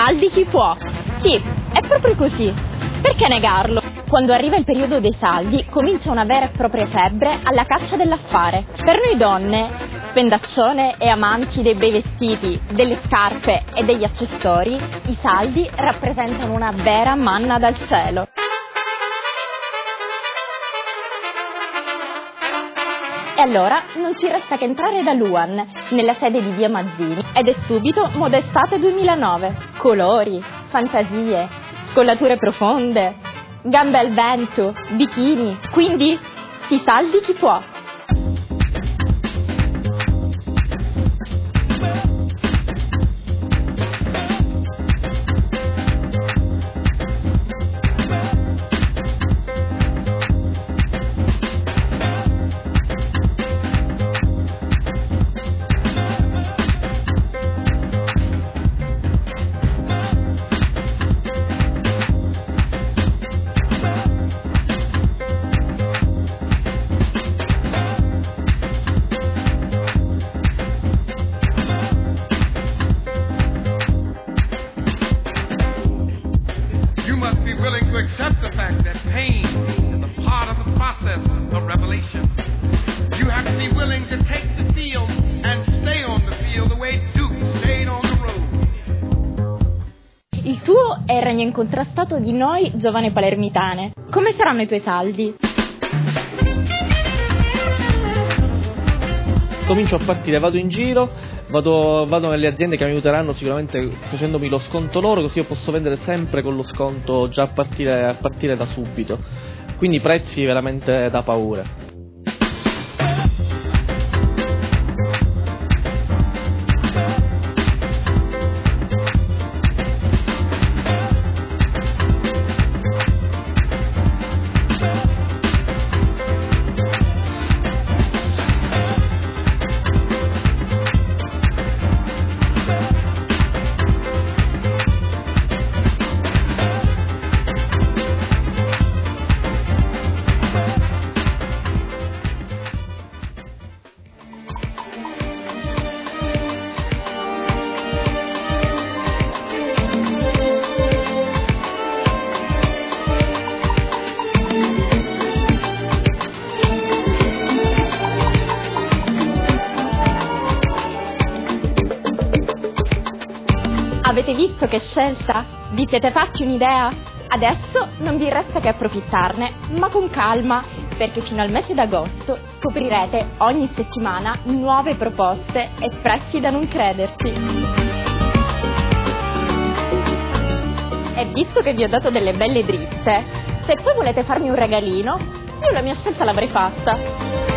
saldi chi può. Sì, è proprio così. Perché negarlo? Quando arriva il periodo dei saldi, comincia una vera e propria febbre alla caccia dell'affare. Per noi donne, spendaccione e amanti dei bei vestiti, delle scarpe e degli accessori, i saldi rappresentano una vera manna dal cielo. E allora non ci resta che entrare da Luan, nella sede di Via Mazzini, ed è subito Moda Estate 2009. Colori, fantasie, scollature profonde, gambe al vento, bikini, quindi si saldi chi può. Accept the fact that pain is a part of the process of revelation. You have to be willing to take the field and stay on the field the way Duke stayed on the road. Il tuo è il regno incontrastato di noi giovani palermitane. Come saranno i tuoi saldi? Comincio a partire, vado in giro, vado nelle aziende che mi aiuteranno sicuramente facendomi lo sconto loro, così io posso vendere sempre con lo sconto già a partire da subito, quindi prezzi veramente da paura. Avete visto che scelta? Vi siete fatti un'idea? Adesso non vi resta che approfittarne, ma con calma, perché fino al mese d'agosto scoprirete ogni settimana nuove proposte e prezzi da non crederci. E visto che vi ho dato delle belle dritte, se poi volete farmi un regalino, io la mia scelta l'avrei fatta.